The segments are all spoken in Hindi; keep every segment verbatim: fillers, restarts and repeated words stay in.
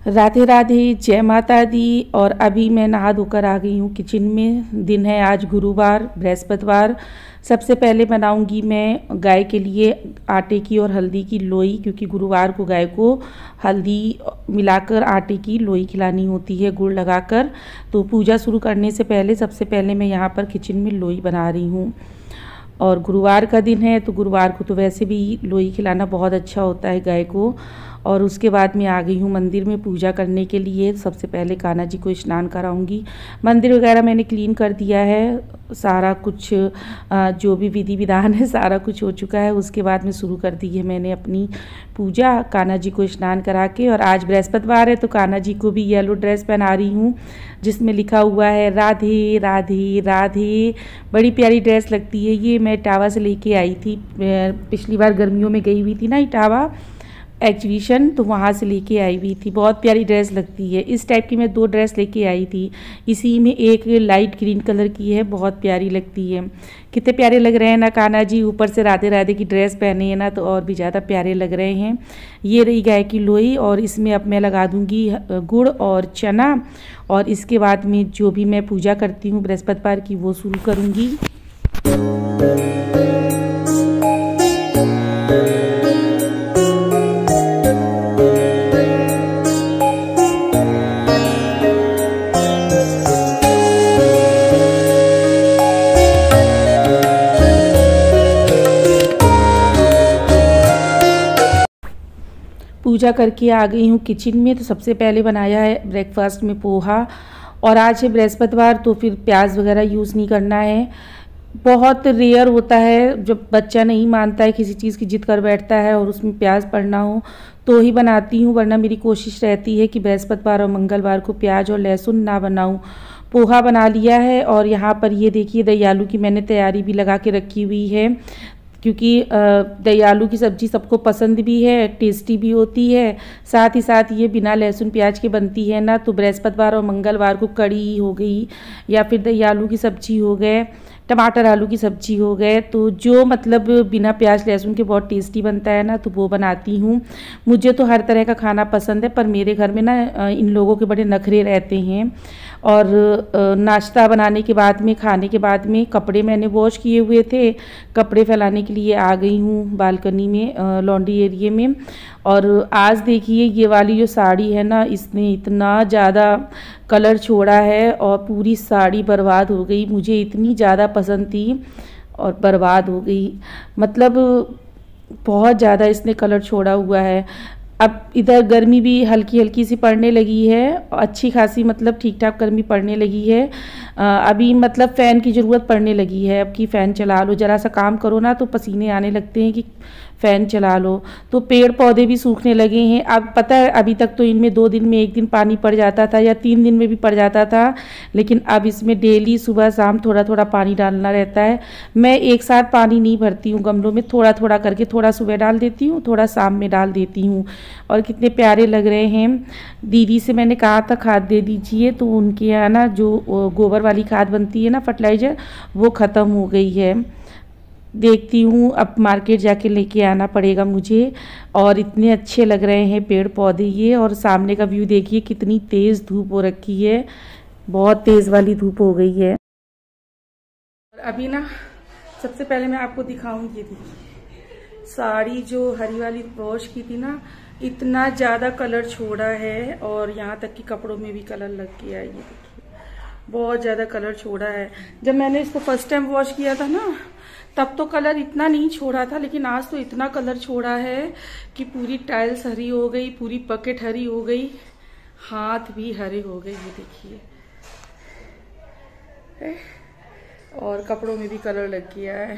राधे राधे, जय माता दी। और अभी मैं नहा धोकर आ गई हूँ किचन में। दिन है आज गुरुवार, बृहस्पतिवार। सबसे पहले बनाऊंगी मैं गाय के लिए आटे की और हल्दी की लोई, क्योंकि गुरुवार को गाय को हल्दी मिलाकर आटे की लोई खिलानी होती है गुड़ लगाकर। तो पूजा शुरू करने से पहले सबसे पहले मैं यहाँ पर किचन में लोई बना रही हूँ। और गुरुवार का दिन है तो गुरुवार को तो वैसे भी लोई खिलाना बहुत अच्छा होता है गाय को। और उसके बाद मैं आ गई हूँ मंदिर में पूजा करने के लिए। सबसे पहले कान्हा जी को स्नान कराऊंगी। मंदिर वगैरह मैंने क्लीन कर दिया है, सारा कुछ जो भी विधि विधान है सारा कुछ हो चुका है। उसके बाद में शुरू कर दी है मैंने अपनी पूजा कान्हा जी को स्नान करा के। और आज बृहस्पतिवार है तो कान्हा जी को भी येलो ड्रेस पहना रही हूँ जिसमें लिखा हुआ है राधे राधे राधे। बड़ी प्यारी ड्रेस लगती है ये, मैं इटावा से लेके आई थी। पिछली बार गर्मियों में गई हुई थी ना इटावा एग्जीबिशन, तो वहाँ से लेके आई हुई थी। बहुत प्यारी ड्रेस लगती है। इस टाइप की मैं दो ड्रेस लेके आई थी। इसी में एक लाइट ग्रीन कलर की है, बहुत प्यारी लगती है। कितने प्यारे लग रहे हैं ना कान्हा जी, ऊपर से राधे राधे की ड्रेस पहने हैं ना तो और भी ज़्यादा प्यारे लग रहे हैं। ये रही गाय की लोई और इसमें अब मैं लगा दूँगी गुड़ और चना। और इसके बाद में जो भी मैं पूजा करती हूँ बृहस्पतिवार की वो शुरू करूँगी। पूजा करके आ गई हूँ किचन में। तो सबसे पहले बनाया है ब्रेकफास्ट में पोहा। और आज है बृहस्पतिवार तो फिर प्याज वगैरह यूज़ नहीं करना है। बहुत रेयर होता है जब बच्चा नहीं मानता है, किसी चीज़ की जिद कर बैठता है और उसमें प्याज पड़ना हो तो ही बनाती हूँ, वरना मेरी कोशिश रहती है कि बृहस्पतिवार और मंगलवार को प्याज और लहसुन ना बनाऊँ। पोहा बना लिया है और यहाँ पर ये देखिए दही आलू की मैंने तैयारी भी लगा के रखी हुई है, क्योंकि दही आलू की सब्ज़ी सबको पसंद भी है, टेस्टी भी होती है। साथ ही साथ ये बिना लहसुन प्याज के बनती है ना, तो बृहस्पतिवार और मंगलवार को कड़ी हो गई या फिर दही आलू की सब्ज़ी हो गए, टमाटर आलू की सब्ज़ी हो गए, तो जो मतलब बिना प्याज लहसुन के बहुत टेस्टी बनता है ना तो वो बनाती हूँ। मुझे तो हर तरह का खाना पसंद है, पर मेरे घर में ना इन लोगों के बड़े नखरे रहते हैं। और नाश्ता बनाने के बाद में, खाने के बाद में कपड़े मैंने वॉश किए हुए थे, कपड़े फैलाने के लिए आ गई हूँ बालकनी में, लॉन्ड्री एरिया में। और आज देखिए ये वाली जो साड़ी है ना, इसने इतना ज़्यादा कलर छोड़ा है और पूरी साड़ी बर्बाद हो गई। मुझे इतनी ज़्यादा पसंद थी और बर्बाद हो गई, मतलब बहुत ज़्यादा इसने कलर छोड़ा हुआ है। अब इधर गर्मी भी हल्की हल्की सी पड़ने लगी है, अच्छी खासी मतलब ठीक ठाक गर्मी पड़ने लगी है। अभी मतलब फ़ैन की ज़रूरत पड़ने लगी है। अब कि फ़ैन चला लो, ज़रा सा काम करो ना तो पसीने आने लगते हैं कि फ़ैन चला लो। तो पेड़ पौधे भी सूखने लगे हैं। अब पता है अभी तक तो इनमें दो दिन में एक दिन पानी पड़ जाता था या तीन दिन में भी पड़ जाता था, लेकिन अब इसमें डेली सुबह शाम थोड़ा थोड़ा पानी डालना रहता है। मैं एक साथ पानी नहीं भरती हूँ गमलों में, थोड़ा थोड़ा करके, थोड़ा सुबह डाल देती हूँ, थोड़ा शाम में डाल देती हूँ। और कितने प्यारे लग रहे हैं। दीदी से मैंने कहा था खाद दे दीजिए, तो उनके यहाँ ना जो गोबर वाली खाद बनती है ना, फर्टिलाइज़र, वो ख़त्म हो गई है। देखती हूँ अब मार्केट जाके लेके आना पड़ेगा मुझे। और इतने अच्छे लग रहे हैं पेड़ पौधे ये। और सामने का व्यू देखिए कितनी तेज़ धूप हो रखी है, बहुत तेज़ वाली धूप हो गई है। और अभी ना सबसे पहले मैं आपको दिखाऊंगी साड़ी जो हरी वाली वॉश की थी ना, इतना ज़्यादा कलर छोड़ा है और यहाँ तक कि कपड़ों में भी कलर लग गया है। ये देखिए बहुत ज़्यादा कलर छोड़ा है। जब मैंने इसको फर्स्ट टाइम वॉश किया था ना तब तो कलर इतना नहीं छोड़ा था, लेकिन आज तो इतना कलर छोड़ा है कि पूरी टाइल्स हरी हो गई, पूरी बकेट हरी हो गई, हाथ भी हरे हो गए। ये देखिए, और कपड़ों में भी कलर लग गया है,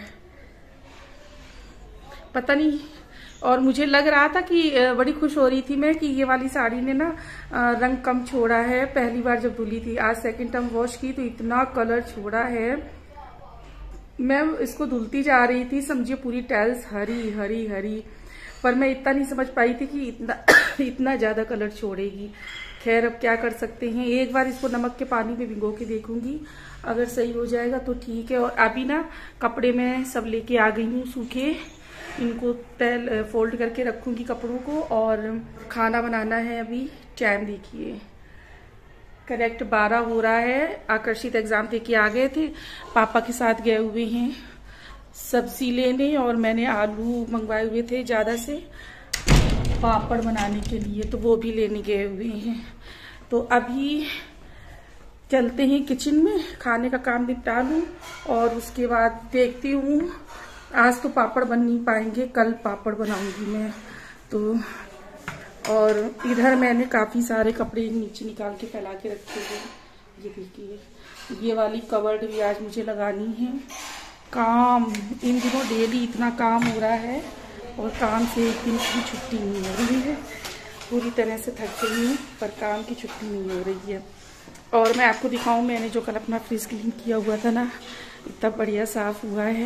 पता नहीं। और मुझे लग रहा था कि बड़ी खुश हो रही थी मैं कि ये वाली साड़ी ने ना रंग कम छोड़ा है। पहली बार जब धुली थी, आज सेकंड टाइम वॉश की तो इतना कलर छोड़ा है। मैं इसको धुलती जा रही थी, समझिए पूरी टाइल्स हरी हरी हरी, पर मैं इतना नहीं समझ पाई थी कि इतना इतना ज्यादा कलर छोड़ेगी। खैर अब क्या कर सकते हैं, एक बार इसको नमक के पानी में भिगो के देखूंगी, अगर सही हो जाएगा तो ठीक है। और अभी ना कपड़े मैं सब लेके आ गई हूँ सूखे, इनको तैल फोल्ड करके रखूंगी कपड़ों को। और खाना बनाना है अभी, टाइम देखिए करेक्ट बारह हो रहा है। आकर्षित एग्जाम दे के आ गए थे, पापा के साथ गए हुए हैं सब्जी लेने, और मैंने आलू मंगवाए हुए थे ज़्यादा से पापड़ बनाने के लिए, तो वो भी लेने गए हुए हैं। तो अभी चलते हैं किचन में, खाने का काम निपटा लूँ और उसके बाद देखती हूँ। आज तो पापड़ बन नहीं पाएंगे, कल पापड़ बनाऊंगी मैं तो। और इधर मैंने काफ़ी सारे कपड़े नीचे निकाल के फैला के रखे हुए। ये देखिए, ये वाली कवर्ड भी आज मुझे लगानी है। काम इन दिनों डेली इतना काम हो रहा है और काम से एक दिन की छुट्टी नहीं हो रही है। पूरी तरह से थक गई हूँ पर काम की छुट्टी नहीं हो रही है। और मैं आपको दिखाऊं, मैंने जो कल अपना फ्रिज क्लीन किया हुआ था ना, इतना बढ़िया साफ हुआ है।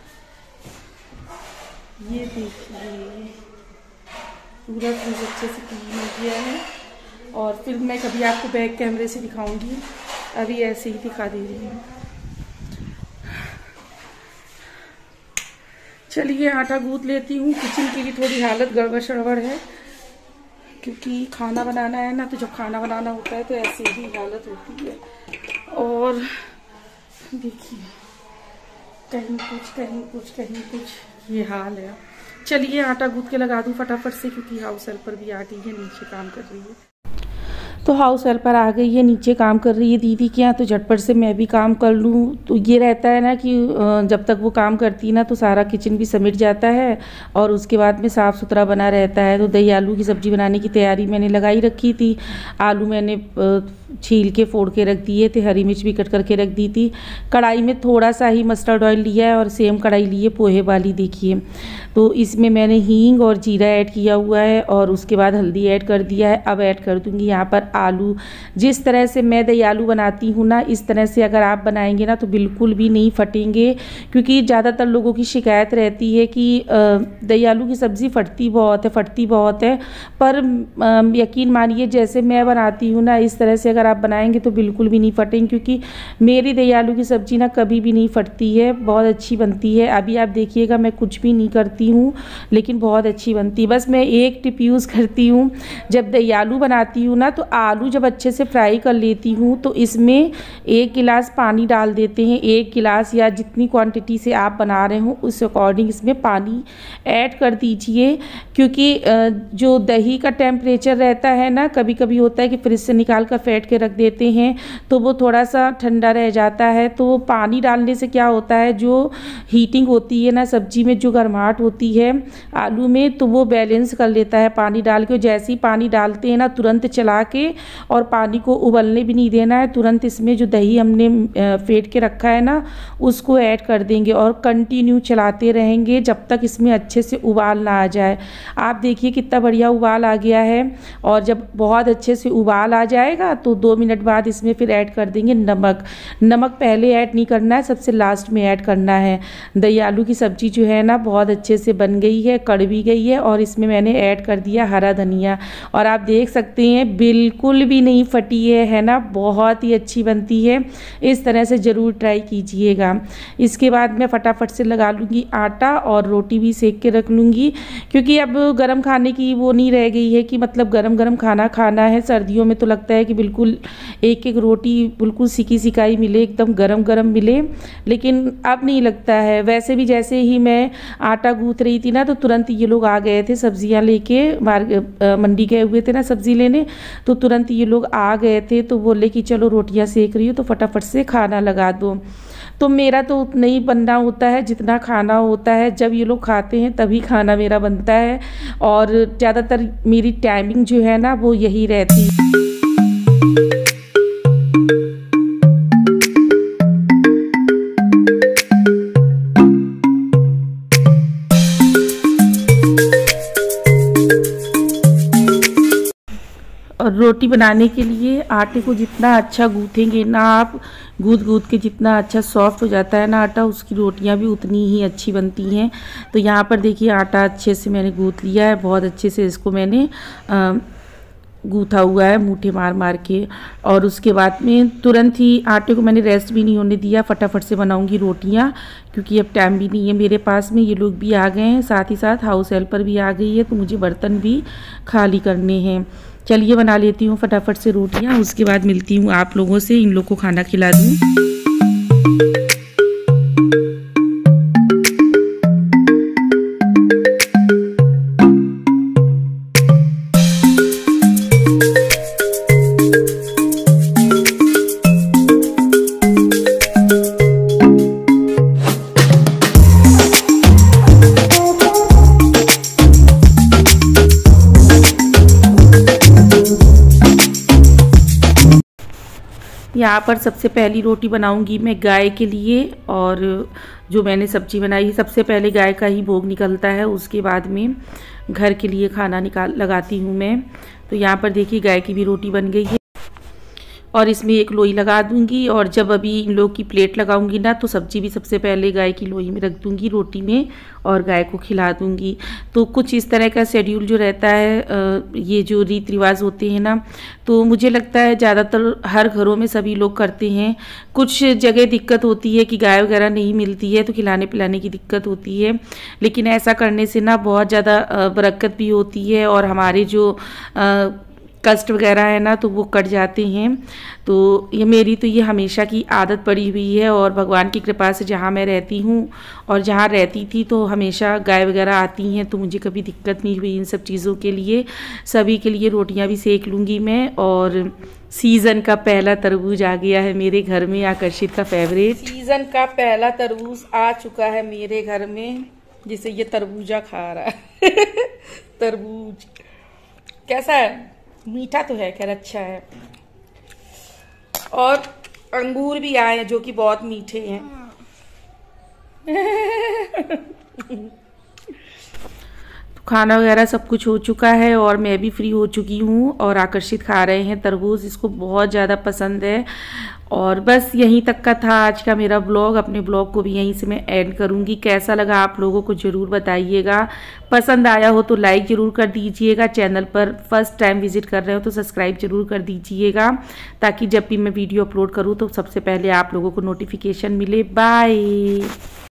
ये देखिए पूरा फ्रिज अच्छे से क्लीन हो गया है। और फिर मैं कभी आपको बैक कैमरे से दिखाऊंगी, अभी ऐसे ही दिखा दे रही हूँ। चलिए आटा गूंथ लेती हूँ। किचन की भी थोड़ी हालत गड़बड़ शड़बड़ है क्योंकि खाना बनाना है ना, तो जब खाना बनाना होता है तो ऐसे ही हालत होती है। और देखिए कहीं कुछ कहीं कुछ कहीं कुछ ये हाल है। चलिए आटा गूंथ के लगा दूँ फटाफट से, क्योंकि हाउस हेल्पर भी आ गई है, नीचे काम कर रही है। तो हाउस हेल्पर आ गई है, नीचे काम कर रही है दीदी के यहाँ, तो झटपट से मैं भी काम कर लूँ। तो ये रहता है ना कि जब तक वो काम करती है ना तो सारा किचन भी समेट जाता है और उसके बाद में साफ़ सुथरा बना रहता है। तो दही आलू की सब्ज़ी बनाने की तैयारी मैंने लगाई रखी थी। आलू मैंने छील के फोड़ के रख दिए थे, हरी मिर्च भी कट करके रख दी थी। कढ़ाई में थोड़ा सा ही मस्टर्ड ऑयल लिया है और सेम कढ़ाई ली है पोहे वाली, देखिए। तो इसमें मैंने हींग और जीरा ऐड किया हुआ है और उसके बाद हल्दी ऐड कर दिया है। अब ऐड कर दूंगी यहाँ पर आलू। जिस तरह से मैं दही आलू बनाती हूँ ना, इस तरह से अगर आप बनाएंगे ना तो बिल्कुल भी नहीं फटेंगे, क्योंकि ज़्यादातर लोगों की शिकायत रहती है कि दही आलू की सब्ज़ी फटती बहुत है फटती बहुत है पर यकीन मानिए जैसे मैं बनाती हूँ ना, इस तरह से अगर आप बनाएंगे तो बिल्कुल भी नहीं फटेंगे, क्योंकि मेरी दही आलू की सब्ज़ी ना कभी भी नहीं फटती है, बहुत अच्छी बनती है। अभी आप देखिएगा मैं कुछ भी नहीं करती हूँ लेकिन बहुत अच्छी बनती है। बस मैं एक टिप यूज़ करती हूँ, जब दही आलू बनाती हूँ ना तो आलू जब अच्छे से फ्राई कर लेती हूँ तो इसमें एक गिलास पानी डाल देते हैं। एक गिलास या जितनी क्वांटिटी से आप बना रहे हो उस अकॉर्डिंग इसमें पानी ऐड कर दीजिए, क्योंकि जो दही का टेम्परेचर रहता है ना, कभी कभी होता है कि फ्रिज से निकाल कर फेंट के रख देते हैं तो वो थोड़ा सा ठंडा रह जाता है। तो पानी डालने से क्या होता है, जो हीटिंग होती है ना सब्जी में, जो गर्माहट होती है आलू में, तो वो बैलेंस कर लेता है पानी डाल के। जैसे ही पानी डालते हैं ना तुरंत चला के, और पानी को उबलने भी नहीं देना है, तुरंत इसमें जो दही हमने फेंट के रखा है ना उसको ऐड कर देंगे और कंटिन्यू चलाते रहेंगे जब तक इसमें अच्छे से उबाल ना आ जाए। आप देखिए कितना बढ़िया उबाल आ गया है। और जब बहुत अच्छे से उबाल आ जाएगा तो दो मिनट बाद इसमें फिर ऐड कर देंगे नमक। नमक पहले ऐड नहीं करना है, सबसे लास्ट में ऐड करना है। दही आलू की सब्ज़ी जो है ना बहुत अच्छे से बन गई है, कड़वी गई है। और इसमें मैंने ऐड कर दिया हरा धनिया, और आप देख सकते हैं बिल्कुल भी नहीं फटी है, है ना, बहुत ही अच्छी बनती है। इस तरह से ज़रूर ट्राई कीजिएगा। इसके बाद मैं फटाफट से लगा लूँगी आटा और रोटी भी सेक के रख लूँगी, क्योंकि अब गरम खाने की वो नहीं रह गई है कि मतलब गरम गरम खाना खाना है। सर्दियों में तो लगता है कि बिल्कुल एक एक रोटी बिल्कुल सिकी सिकाई मिले, एकदम गरम गरम मिले, लेकिन अब नहीं लगता है। वैसे भी जैसे ही मैं आटा गूँथ रही थी ना तो तुरंत ये लोग आ गए थे सब्जियां लेके, मार्केट मंडी गए हुए थे ना सब्जी लेने, तो तुरंत ये लोग आ गए थे। तो बोले कि चलो रोटियां सेक रही हो तो फटाफट से खाना लगा दो। तो मेरा तो उतना ही बनना होता है जितना खाना होता है। जब ये लोग खाते हैं तभी खाना मेरा बनता है, और ज़्यादातर मेरी टाइमिंग जो है ना वो यही रहती है। और रोटी बनाने के लिए आटे को जितना अच्छा गूँथेंगे ना आप, गूँथ गूँथ के जितना अच्छा सॉफ्ट हो जाता है ना आटा, उसकी रोटियां भी उतनी ही अच्छी बनती हैं। तो यहाँ पर देखिए आटा अच्छे से मैंने गूँथ लिया है, बहुत अच्छे से इसको मैंने गूँथा हुआ है मूठे मार मार के। और उसके बाद में तुरंत ही आटे को मैंने रेस्ट भी नहीं होने दिया, फटाफट से बनाऊंगी रोटियां, क्योंकि अब टाइम भी नहीं है मेरे पास में। ये लोग भी आ गए हैं, साथ ही साथ हाउस हेल्पर भी आ गई है, तो मुझे बर्तन भी खाली करने हैं। चलिए बना लेती हूँ फटाफट से रोटियाँ, उसके बाद मिलती हूँ आप लोगों से, इन लोग को खाना खिला दूँ। यहाँ पर सबसे पहली रोटी बनाऊंगी मैं गाय के लिए, और जो मैंने सब्जी बनाई सबसे पहले गाय का ही भोग निकलता है, उसके बाद में घर के लिए खाना निकाल लगाती हूँ मैं। तो यहाँ पर देखिए गाय की भी रोटी बन गई है, और इसमें एक लोई लगा दूंगी, और जब अभी इन लोग की प्लेट लगाऊंगी ना तो सब्जी भी सबसे पहले गाय की लोई में रख दूंगी रोटी में, और गाय को खिला दूंगी। तो कुछ इस तरह का शेड्यूल जो रहता है, ये जो रीति रिवाज होते हैं ना, तो मुझे लगता है ज़्यादातर हर घरों में सभी लोग करते हैं। कुछ जगह दिक्कत होती है कि गाय वगैरह नहीं मिलती है तो खिलाने पिलाने की दिक्कत होती है, लेकिन ऐसा करने से ना बहुत ज़्यादा बरकत भी होती है, और हमारे जो आ, कष्ट वगैरह है ना तो वो कट जाते हैं। तो ये मेरी तो ये हमेशा की आदत पड़ी हुई है, और भगवान की कृपा से जहाँ मैं रहती हूँ और जहाँ रहती थी तो हमेशा गाय वगैरह आती हैं, तो मुझे कभी दिक्कत नहीं हुई इन सब चीज़ों के लिए। सभी के लिए रोटियाँ भी सेक लूँगी मैं। और सीज़न का पहला तरबूज आ गया है मेरे घर में, आकर्षित का फेवरेट। सीज़न का पहला तरबूज आ चुका है मेरे घर में, जिसे ये तरबूजा खा रहा है। तरबूज कैसा है? मीठा तो है, खैर अच्छा है। और अंगूर भी आए हैं जो कि बहुत मीठे हैं। तो खाना वगैरह सब कुछ हो चुका है, और मैं भी फ्री हो चुकी हूँ, और आकर्षित खा रहे हैं तरबूज, इसको बहुत ज़्यादा पसंद है। और बस यहीं तक का था आज का मेरा ब्लॉग। अपने ब्लॉग को भी यहीं से मैं एंड करूँगी। कैसा लगा आप लोगों को ज़रूर बताइएगा। पसंद आया हो तो लाइक ज़रूर कर दीजिएगा। चैनल पर फर्स्ट टाइम विजिट कर रहे हो तो सब्सक्राइब ज़रूर कर दीजिएगा, ताकि जब भी मैं वीडियो अपलोड करूँ तो सबसे पहले आप लोगों को नोटिफिकेशन मिले। बाय।